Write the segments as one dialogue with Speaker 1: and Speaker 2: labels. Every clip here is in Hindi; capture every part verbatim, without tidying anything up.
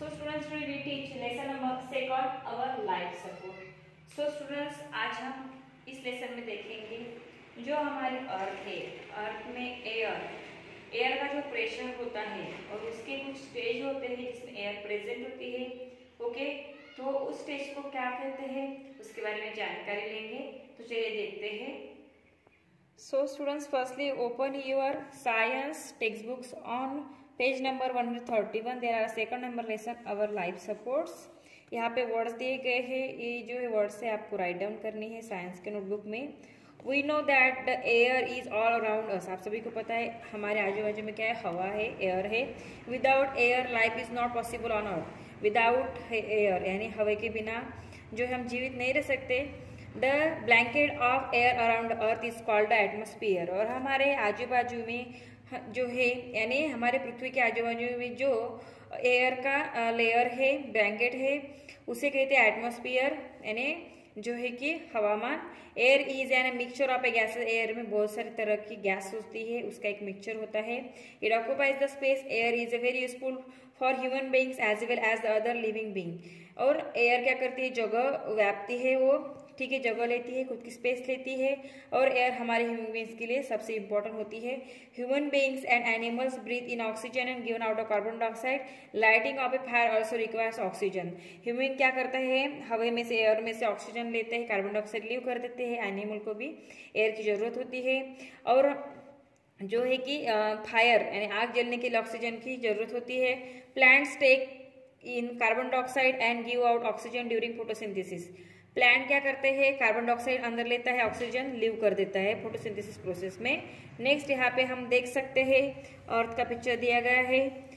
Speaker 1: So students, today we teach lesson number second, our life support. So students, आज हम इस लेसन में देखेंगे जो हमारी अर्थ है, अर्थ में एयर एयर का जो प्रेशर होता है और उसके कुछ स्टेज होते हैं जिसमें एयर प्रेजेंट होती है। ओके, तो उस स्टेज को क्या कहते हैं उसके बारे में जानकारी लेंगे। तो चलिए देखते हैं। So students, firstly open your science textbooks on page number one hundred thirty one. There are second number lesson our life supports. यहाँ पे वर्ड्स दिए गए हैं, ये जो है वर्ड्स है आपको राइट डाउन करनी है साइंस के नोटबुक में। We know that the air is all around us. आप सभी को पता है हमारे आजू बाजू में क्या है, हवा है, एयर है। Without air life is not possible on earth. Without air यानी हवा के बिना जो है हम जीवित नहीं रह सकते। The blanket of air around earth is called the atmosphere. और हमारे आजू बाजू में जो है यानी हमारे पृथ्वी के आजू बाजू में जो एयर का लेयर है, ब्लैंकेट है, उसे कहते हैं एटमॉस्फेयर यानी जो है कि हवामान। Air is an mixture of a gases. Air में बहुत सारी तरह की गैस होती है, उसका एक मिक्सचर होता है। It occupies the space. Air is a very useful for human beings as well as the other living being. और एयर क्या करती है, जगह व्यापती है वो, ठीक है, जगह लेती है, खुद की स्पेस लेती है। और एयर हमारे ह्यूमन बींग्स के लिए सबसे इंपॉर्टेंट होती है। Human beings and animals breathe in oxygen and given out of carbon dioxide. Lighting of a fire also requires oxygen. Human क्या करता है, हवा में से, एयर में से ऑक्सीजन लेते हैं, कार्बन डाइऑक्साइड लीव कर देते हैं। एनिमल को भी एयर की जरूरत होती है। और जो है कि फायर यानी आग जलने के लिए ऑक्सीजन की जरूरत होती है। Plants take in carbon dioxide and give out oxygen during photosynthesis. Plant क्या करते हैं, कार्बन डाइऑक्साइड अंदर लेता है, ऑक्सीजन लीव कर देता है फोटोसिंथेसिस प्रोसेस में। नेक्स्ट यहाँ पे हम देख सकते हैं अर्थ का पिक्चर दिया गया है।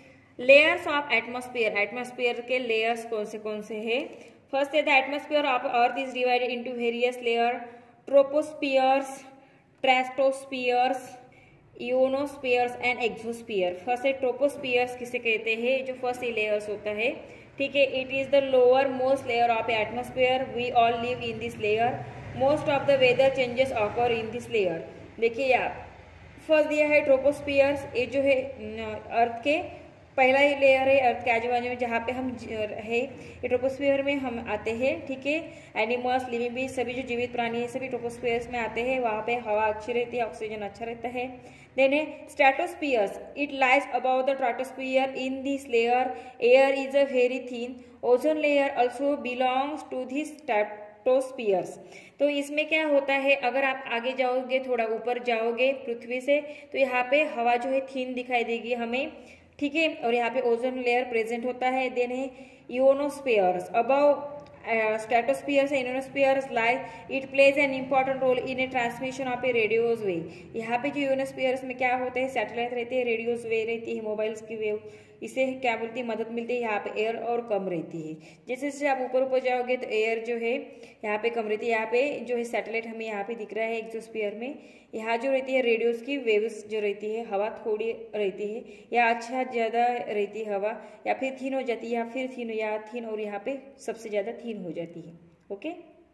Speaker 1: Layers of atmosphere. एटमॉस्फेयर के लेयर्स कौन से कौन से हैं। फर्स्ट है the atmosphere of earth is divided into various layer, tropospheres, stratospheres, ionospheres and exosphere. First है ट्रोपोस्फियर्स, किसे कहते हैं, जो फर्स्ट लेयर्स होता है, ठीक है। It is the lowermost layer of atmosphere. We all live in this layer. Most of the weather changes occur in this layer. देखिए यार, फर्स्ट दिया है ट्रोपोस्फियर्स, ये जो है अर्थ के पहला ही लेयर है, अर्थ के आजू बाजू में जहाँ पे हम है, ये ट्रोपोस्फियर में हम आते हैं, ठीक है। एनिमल्स, लिविंग बींग, सभी जो जीवित प्राणी है सभी ट्रोपोस्फियर्स में आते हैं। वहाँ पे हवा अच्छी रहती है, ऑक्सीजन अच्छा रहता है। देन है stratospheres. It lies above the stratosphere. In this layer air is a very thin. Ozone layer also belongs to this stratospheres. तो इसमें क्या होता है, अगर आप आगे जाओगे, थोड़ा ऊपर जाओगे पृथ्वी से, तो यहाँ पे हवा जो है थिन दिखाई देगी हमें, ठीक है। और यहाँ पे ओजोन लेयर प्रेजेंट होता है। देन है ionospheres. Above stratospheres and ionospheres like it plays an important role in a transmission of a radios wave. यहाँ पे जो इयोनोस्फियर्स में क्या होते हैं, सैटेलाइट रहते हैं, रेडियोज वेव रहती है, मोबाइल्स की वेव, इसे क्या बोलती है, मदद मिलती है। यहाँ पे एयर और कम रहती है। जैसे जैसे आप ऊपर ऊपर जाओगे तो एयर जो है यहाँ पे कम रहती है। यहाँ पे जो है सैटेलाइट हमें यहाँ पे दिख रहा है एक्सोस्फीयर में, यहाँ जो रहती है रेडियोस की वेव्स जो रहती है, हवा थोड़ी रहती है, या अच्छा ज़्यादा रहती है हवा, या फिर थीन हो जाती है, या फिर थीन या थीन, और यहाँ पे सबसे ज़्यादा थीन हो जाती है। ओके,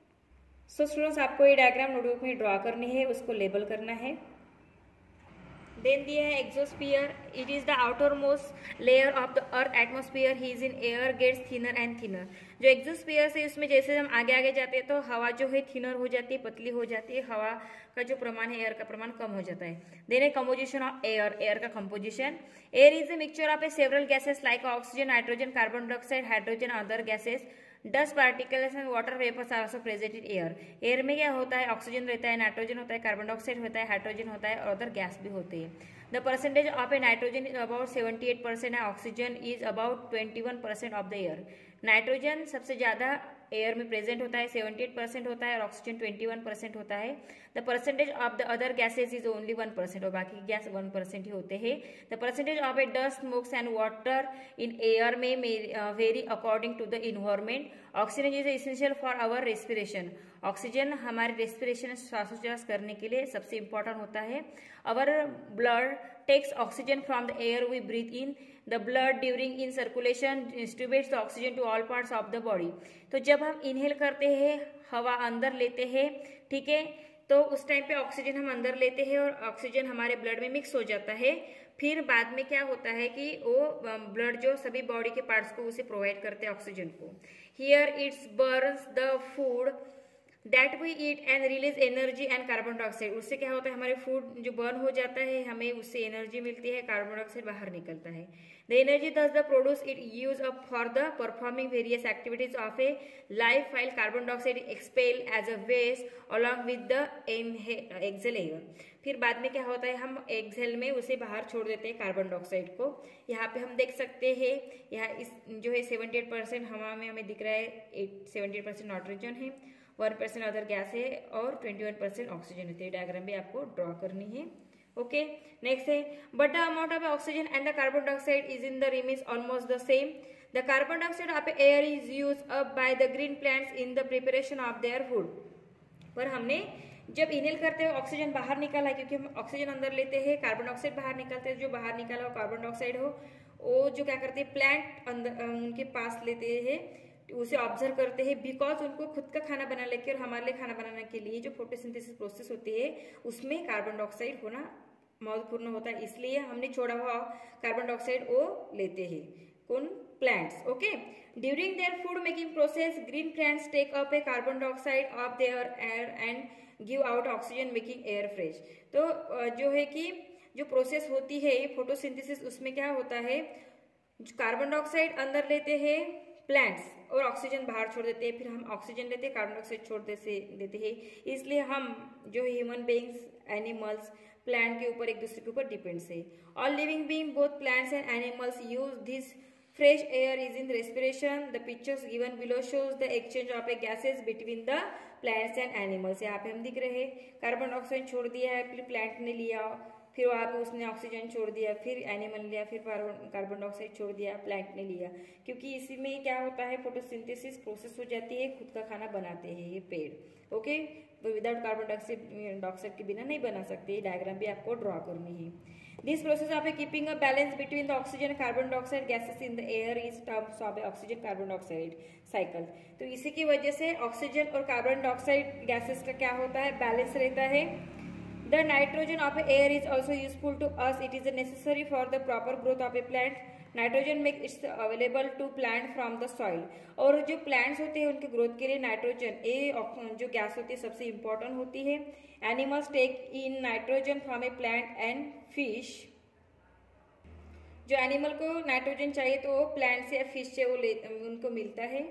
Speaker 1: सो स्टूडेंट्स, आपको ये डायग्राम नोटबुक में ड्रॉ करनी है, उसको लेबल करना है। देन दिया है exosphere. It is the outermost layer of the earth atmosphere. He is in air gets thinner and thinner. जो एक्सोस्फीयर है उसमें जैसे हम आगे आगे जाते हैं तो हवा जो है थिनर हो जाती है, पतली हो जाती है, हवा का जो प्रमाण है, एयर का प्रमाण कम हो जाता है। Then a composition of air. Air का composition, air is a mixture of a several gases like oxygen, nitrogen, carbon dioxide, hydrogen, other gases. Dust particles and water vapours are also present in air. Air में क्या होता है, ऑक्सीजन रहता है, नाइट्रोजन होता है, कार्बन डाइऑक्साइड होता है, हाइड्रोजन होता है, और अदर गैस भी होती है। The percentage of a nitrogen is about seventy eight percent है, oxygen is about twenty one percent of the air. Nitrogen सबसे ज्यादा एयर में प्रेजेंट होता है, सेवेंटी एट परसेंट होता है, और ऑक्सीजन ट्वेंटी वन परसेंट होता है। The percentage of the other gases is only one percent, और बाकी गैस वन परसेंट ही होते हैं। The percentage of a dust, smokes and water in air में vary according to the environment. Oxygen is essential for our respiration. Oxygen हमारे रेस्पिरेशन, श्वासोच्छ्वास करने के लिए सबसे इंपॉर्टेंट होता है। Our blood takes oxygen from the air we breathe in. The blood during in circulation distributes the oxygen to all parts of the body. तो जब हम इनहेल करते हैं, हवा अंदर लेते हैं, ठीक है, तो उस टाइम पे ऑक्सीजन हम अंदर लेते हैं और ऑक्सीजन हमारे ब्लड में मिक्स हो जाता है। फिर बाद में क्या होता है कि वो ब्लड जो सभी बॉडी के पार्ट्स को उसे प्रोवाइड करते हैं ऑक्सीजन को। Here it's burns the food that we eat and release energy and carbon dioxide. उससे क्या होता है, हमारे फूड जो बर्न हो जाता है, हमें उससे एनर्जी मिलती है, कार्बन डाइऑक्साइड बाहर निकलता है। The energy thus the produce it use up for the performing various activities of a life file carbon dioxide expel as a waste along with the exhale air. फिर बाद में क्या होता है, हम एक्सेल में उसे बाहर छोड़ देते हैं कार्बन डाइऑक्साइड को। यहाँ पे हम देख सकते हैं, यहाँ इस जो है सेवेंटी एट परसेंट हवा में हमें दिख रहा है, सेवेंटी एट परसेंट नाइट्रोजन है, वन परसेंट अदर गैस है और ट्वेंटी वन परसेंट ऑक्सीजन होती है। डायग्राम भी आपको ड्रॉ करनी है। ओके, नेक्स्ट है but the amount of oxygen and the carbon dioxide is in the remains almost the same. The carbon dioxide of air is use up by the green plants in the preparation of their food. पर हमने जब इनहेल करते हैं ऑक्सीजन बाहर निकाला है, क्योंकि हम ऑक्सीजन अंदर लेते हैं, कार्बन डाइऑक्साइड बाहर निकलते हैं। जो बाहर निकाला हो कार्बन डाइऑक्साइड हो, वो जो क्या करते हैं प्लांट अंदर उनके पास लेते हैं, उसे ऑब्जर्व करते हैं, बिकॉज उनको खुद का खाना बना लेके और हमारे लिए खाना बनाने के लिए जो फोटोसिंथेसिस प्रोसेस होती है उसमें कार्बन डाइऑक्साइड होना महत्वपूर्ण होता है। इसलिए हमने छोड़ा हुआ कार्बन डाइऑक्साइड वो लेते हैं कौन, plants. Okay, during their food making process green plants take up a carbon dioxide of their air and give out oxygen making air fresh. तो जो है कि जो प्रोसेस होती है फोटोसिंथेसिस, उसमें क्या होता है, कार्बन डाइऑक्साइड अंदर लेते हैं प्लांट्स और ऑक्सीजन बाहर छोड़ देते हैं, फिर हम ऑक्सीजन लेते हैं, कार्बन डाइऑक्साइड छोड़ देते देते हैं। इसलिए हम जो ह्यूमन बीइंग्स, एनिमल्स, प्लांट के ऊपर एक दूसरे के ऊपर डिपेंड्स है। All living being both plants and animals use this fresh air is in respiration. The pictures given below shows the exchange of a gases between the plants and animals. यहाँ पे हम दिख रहे हैं कार्बन डाइऑक्साइड छोड़ दिया है, फिर प्लांट ने लिया, फिर वहाँ पे उसने ऑक्सीजन छोड़ दिया, फिर एनिमल लिया, फिर कार्बन डाइऑक्साइड छोड़ दिया, प्लांट ने लिया। क्योंकि इसी में क्या होता है, फोटोसिंथेसिस प्रोसेस हो जाती है, खुद का खाना बनाते हैं ये पेड़। Okay, without carbon dioxide dioxide के बिना नहीं बना सकते। डायग्राम भी आपको ड्रॉ करनी है। This process of keeping a balance between the oxygen carbon dioxide gases in the air is terms of oxygen carbon dioxide cycle. तो इसी की वजह से ऑक्सीजन और कार्बन डाइऑक्साइड गैसेस का क्या होता है, बैलेंस रहता है। The nitrogen of air is also useful to us. It is necessary for the proper growth of a plant. Nitrogen makes it available to plant from the soil. और जो plants होते हैं उनके growth के लिए नाइट्रोजन ये जो गैस होती है सबसे important होती है। Animals take in nitrogen from a plant and fish. जो एनिमल को नाइट्रोजन चाहिए तो वो प्लांट से या फिश से वो उनको मिलता है।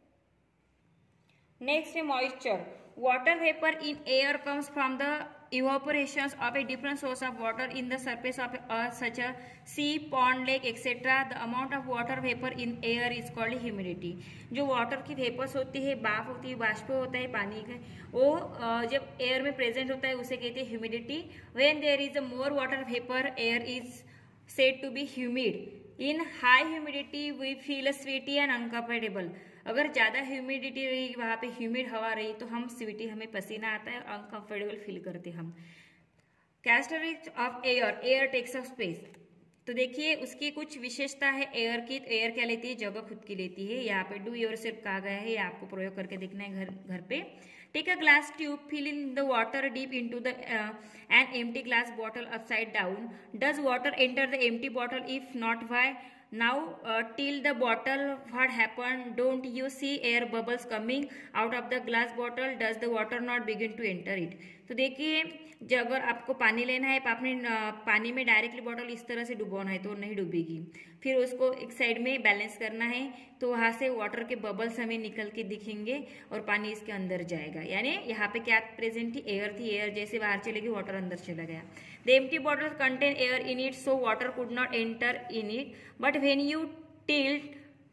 Speaker 1: नेक्स्ट है moisture. Water vapour in air comes from the evaporations of a different source of water in the surface of earth such as sea, pond, lake, et cetera. The amount of water vapor in air is called humidity. जो वाटर की वेपर्स होती है, भाप होती है, बाष्प होता है पानी का, वो जब एयर में प्रेजेंट होता है उसे कहते हैं humidity. When there is a more water vapour air is said to be humid. In high humidity we feel sweaty and uncomfortable. अगर ज्यादा ह्यूमिडिटी रही, वहां पे ह्यूमिड हवा रही तो हम स्वीटी, हमें पसीना आता है, अनकंफर्टेबल फील करते हम। Characteristics of air, air takes up space. तो देखिए उसकी कुछ विशेषता है एयर की। तो एयर क्या लेती है, जगह खुद की लेती है। यहाँ पे डू योरसेल्फ कहा गया है, ये आपको प्रयोग करके देखना है घर घर पे। Take a glass tube, fill in the water dip into the an empty glass bottle upside down. Does water enter the empty bottle? If not, why? Now uh, till the bottle, what happened? Don't you see air bubbles coming out of the glass bottle? Does the water not begin to enter it? तो देखिए जब अगर आपको पानी लेना है, आपने पानी में डायरेक्टली बॉटल इस तरह से डुबोना है तो नहीं डूबेगी। फिर उसको एक साइड में बैलेंस करना है तो वहां से वाटर के बबल्स हमें निकल के दिखेंगे और पानी इसके अंदर जाएगा। यानी यहाँ पे क्या प्रेजेंट थी, एयर थी। एयर जैसे बाहर चलेगी वाटर अंदर चला गया। The empty bottle contain air in it so water could not enter in it, but when you tilt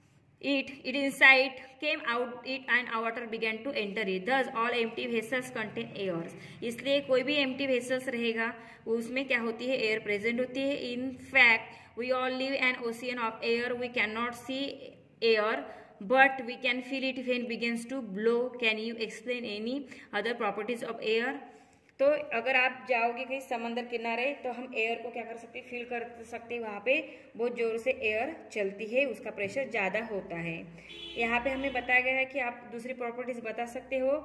Speaker 1: it it inside came out it and water began to enter it. Thus all empty vessels contain air. इसलिए कोई भी empty vessels रहेगा उसमें क्या होती है, एयर प्रेजेंट होती है। In fact we all live an ocean of air. We cannot see air but we can feel it when it begins to blow. Can you explain any other properties of air? तो अगर आप जाओगे कहीं समंदर किनारे तो हम एयर को क्या कर सकते हैं, फील कर सकते हैं। वहाँ पे बहुत जोर से एयर चलती है, उसका प्रेशर ज़्यादा होता है। यहाँ पे हमें बताया गया है कि आप दूसरी प्रॉपर्टीज बता सकते हो।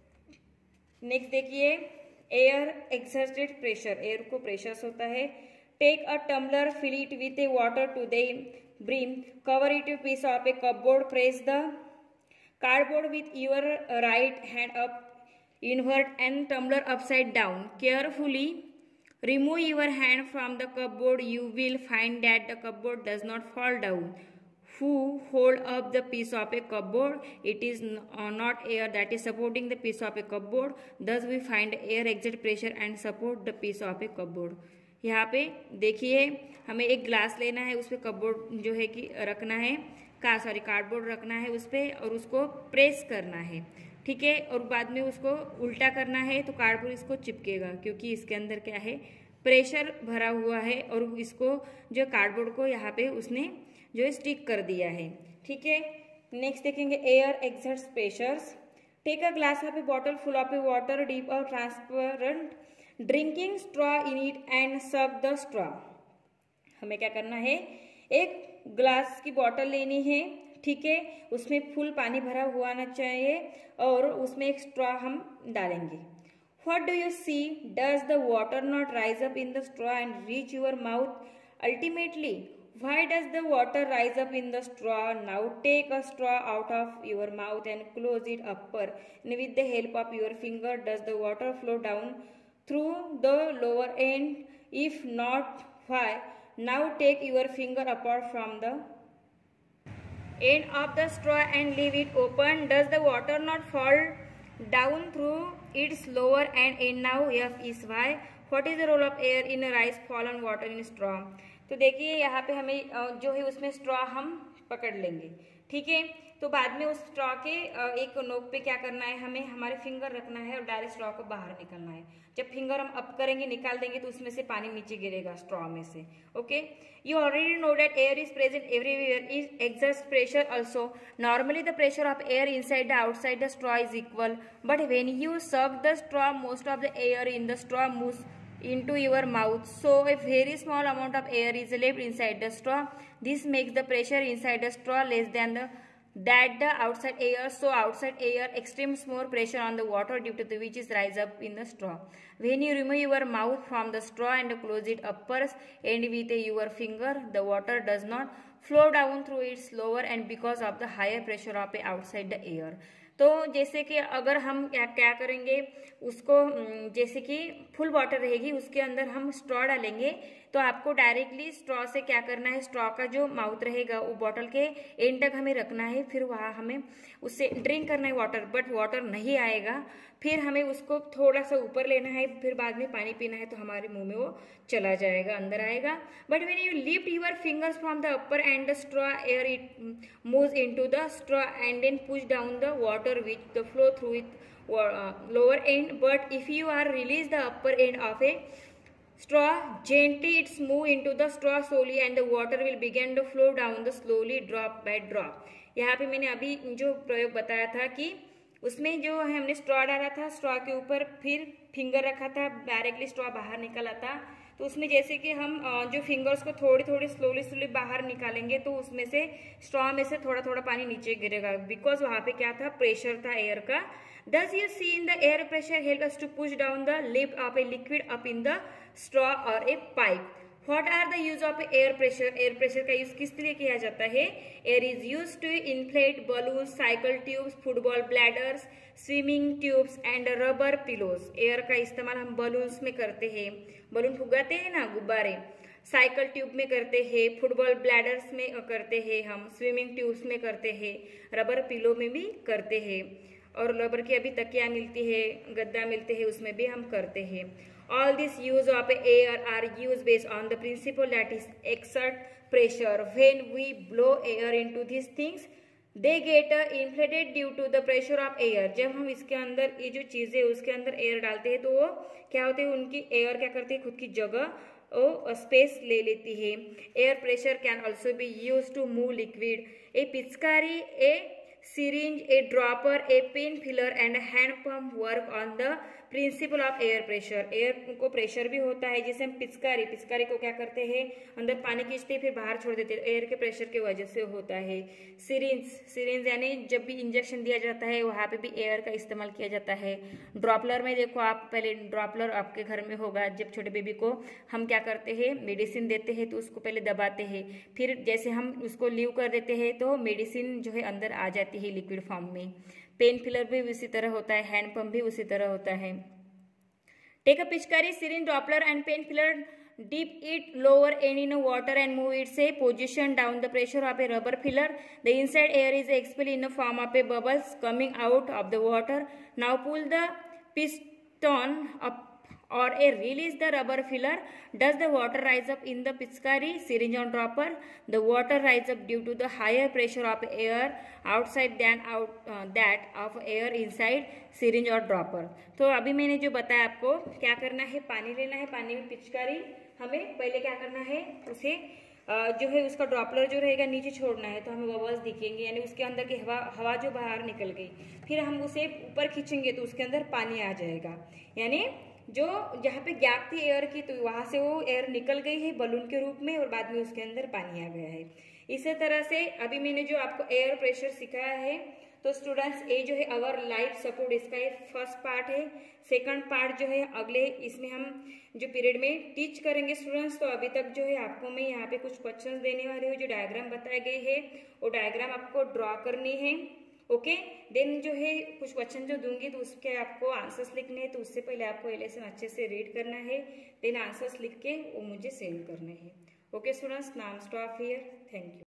Speaker 1: नेक्स्ट देखिए, एयर एक्सर्टेड प्रेशर, एयर को प्रेशर होता है Take a tumbler, fill it with a water to the brim, cover it with a piece of a cupboard, press the cardboard with your right hand up, invert and tumbler upside down. Carefully remove your hand from the cupboard. You will find that the cupboard does not fall down. Who hold up the piece of a cupboard? It is not air that is supporting the piece of a cupboard. Thus we find air exert pressure and support the piece of a cupboard. यहाँ पे देखिए हमें एक ग्लास लेना है, उस पर कपबोर्ड जो है कि रखना है, का सॉरी कार्डबोर्ड रखना है उस पर, और उसको प्रेस करना है, ठीक है, और बाद में उसको उल्टा करना है तो कार्डबोर्ड इसको चिपकेगा, क्योंकि इसके अंदर क्या है, प्रेशर भरा हुआ है, और इसको जो कार्डबोर्ड को यहाँ पे उसने जो स्टिक कर दिया है, ठीक है। नेक्स्ट देखेंगे air exerts pressures. Take a glass of a bottle full of a water, dip और transparent drinking straw in it and suck the straw. हमें क्या करना है, एक ग्लास की बॉटल लेनी है, ठीक है, उसमें फुल पानी भरा हुआ आना चाहिए और उसमें एक स्ट्रॉ हम डालेंगे। What do you see, does the water not rise up in the straw and reach your mouth ultimately? Why does the water rise up in the straw? Now take a straw out of your mouth and close it upper, and with the help of your finger does the water flow down through the lower end? If not, why? Now take your finger apart from the end of the straw and leave it open. Does the water not fall down through its lower end? And now F is why. What is the role of air in a rise fallen water in straw? तो देखिए यहाँ पे हमें जो है उसमें स्ट्रॉ हम पकड़ लेंगे, ठीक है, तो बाद में उस स्ट्रॉ के एक नोक पे क्या करना है, हमें हमारे फिंगर रखना है और डायरेक्ट स्ट्रॉ को बाहर निकालना है। जब फिंगर हम अप करेंगे, निकाल देंगे, तो उसमें से पानी नीचे गिरेगा स्ट्रॉ में से। Okay, you already know that air is present everywhere, is exerts pressure also. Normally the pressure of air inside the outside the straw is equal, but when you suck the straw most of the air in the straw moves into your mouth, so a very small amount of air is left inside the straw. This makes the pressure inside the straw less than the that the outside air, so outside air extends more pressure on the water due to the which is rise up in the straw. When you remove your mouth from the straw and close it uppers and with your finger, the water does not flow down through its lower and because of the higher pressure of outside the air. तो जैसे कि अगर हम क्या क्या करेंगे, उसको जैसे कि फुल वाटर रहेगी उसके अंदर हम स्ट्रॉ डालेंगे, तो आपको डायरेक्टली स्ट्रॉ से क्या करना है, स्ट्रॉ का जो माउथ रहेगा वो बॉटल के एंड तक हमें रखना है, फिर वहाँ हमें उससे ड्रिंक करना है वाटर, बट वाटर नहीं आएगा, फिर हमें उसको थोड़ा सा ऊपर लेना है, फिर बाद में पानी पीना है तो हमारे मुंह में वो चला जाएगा, अंदर आएगा। But when you lift your fingers from the upper end the straw, air it moves into the straw and then push down the water which the flow through it lower end, but if you are release the upper end of a straw gently, it's move into the straw slowly and the water will begin to flow down the slowly drop by drop. यहाँ पे मैंने अभी जो प्रयोग बताया था कि उसमें जो है हमने स्ट्रॉ डाला था, स्ट्रॉ के ऊपर फिर फिंगर रखा था, डायरेक्टली स्ट्रॉ बाहर निकला था, तो उसमें जैसे कि हम जो फिंगर्स को थोड़ी थोड़ी स्लोली स्लोली बाहर निकालेंगे तो उसमें से स्ट्रॉ में से थोड़ा थोड़ा पानी नीचे गिरेगा, बिकॉज वहाँ पे क्या था, प्रेशर था एयर का। Does you see in the air pressure help us to push down the lip of a liquid up in the straw or a pipe? What are the use of air pressure? Air pressure का यूज किस लिए किया जाता है? Air is used to inflate balloons, cycle tubes, football bladders, swimming tubes and rubber pillows. Air का इस्तेमाल हम बलून्स में करते हैं, बलून फुगाते हैं ना, गुब्बारे, साइकिल ट्यूब में करते हैं, फुटबॉल ब्लैडर्स में करते हैं, हम स्विमिंग ट्यूब्स में करते हैं, रबर पिलो में भी करते हैं, और रबर की अभी तकिया मिलती है, गद्दा मिलते हैं, उसमें भी हम करते हैं। All this use of air are use based on the principle that is exert pressure. When we blow air into this things they get inflated due to the pressure of air. जब हम इसके अंदर ये जो चीजें उसके अंदर एयर डालते हैं तो वो क्या होते हैं, उनकी एयर क्या करती है, खुद की जगह वो स्पेस ले लेती है। Air pressure can also be use to move liquid. A पिचकारी a syringe, a dropper, a pen filler and hand pump work on the principle of air pressure. Air को प्रेशर भी होता है, जैसे हम पिचकारी पिचकारी को क्या करते हैं, अंदर पानी खींचते हैं फिर बाहर छोड़ देते हैं, एयर के प्रेशर की वजह से होता है। सिरिंज सिरिंज यानी जब भी इंजेक्शन दिया जाता है वहाँ पे भी एयर का इस्तेमाल किया जाता है। ड्रॉपलर में देखो आप, पहले ड्रॉपलर आपके घर में होगा, जब छोटे बेबी को हम क्या करते हैं, मेडिसिन देते हैं तो उसको पहले दबाते हैं, फिर जैसे हम उसको लीव कर देते हैं तो मेडिसिन जो है अंदर आ जाती है लिक्विड फॉर्म में। पेन फिलर भी उसी तरह होता है, हैंड पंप भी उसी तरह होता है। टेक अ पिचकारी, syringe, dropper and pen filler, dip it lower end in a water and move its a position down the pressure of a rubber filler. The inside air is expelled in the form of a bubbles coming out of the water. Now pull the piston up or a release the rubber filler. Does the water rise up in the pichkari, syringe or dropper? The water rise up due to the higher pressure of air outside than out uh, that of air inside syringe or dropper. तो अभी मैंने जो बताया आपको, क्या करना है, पानी लेना है, पानी में पिचकारी हमें पहले क्या करना है, उसे जो है उसका ड्रॉपलर जो रहेगा नीचे छोड़ना है तो हमें बबल्स दिखेंगे, यानी उसके अंदर की हवा हवा जो बाहर निकल गई। फिर हम उसे ऊपर खींचेंगे तो उसके अंदर पानी आ जाएगा, यानी जो जहाँ पे गैप थी एयर की तो वहाँ से वो एयर निकल गई है बलून के रूप में और बाद में उसके अंदर पानी आ गया है। इसी तरह से अभी मैंने जो आपको एयर प्रेशर सिखाया है, तो स्टूडेंट्स ये जो है अवर लाइफ सपोर्ट, इसका ये फर्स्ट पार्ट है। सेकंड पार्ट जो है अगले इसमें हम जो पीरियड में टीच करेंगे स्टूडेंट्स। तो अभी तक जो है आपको मैं यहाँ पे कुछ क्वेश्चंस देने वाली हूँ, जो डायग्राम बताए गए हैं वो डायग्राम आपको ड्रॉ करनी है। ओके, देन जो है कुछ क्वेश्चन जो दूंगी तो उसके आपको आंसर्स लिखने हैं, तो उससे पहले आपको ये लेसन अच्छे से रीड करना है, देन आंसर्स लिख के वो मुझे सेंड करने हैं। Okay students, now stop here, thank you.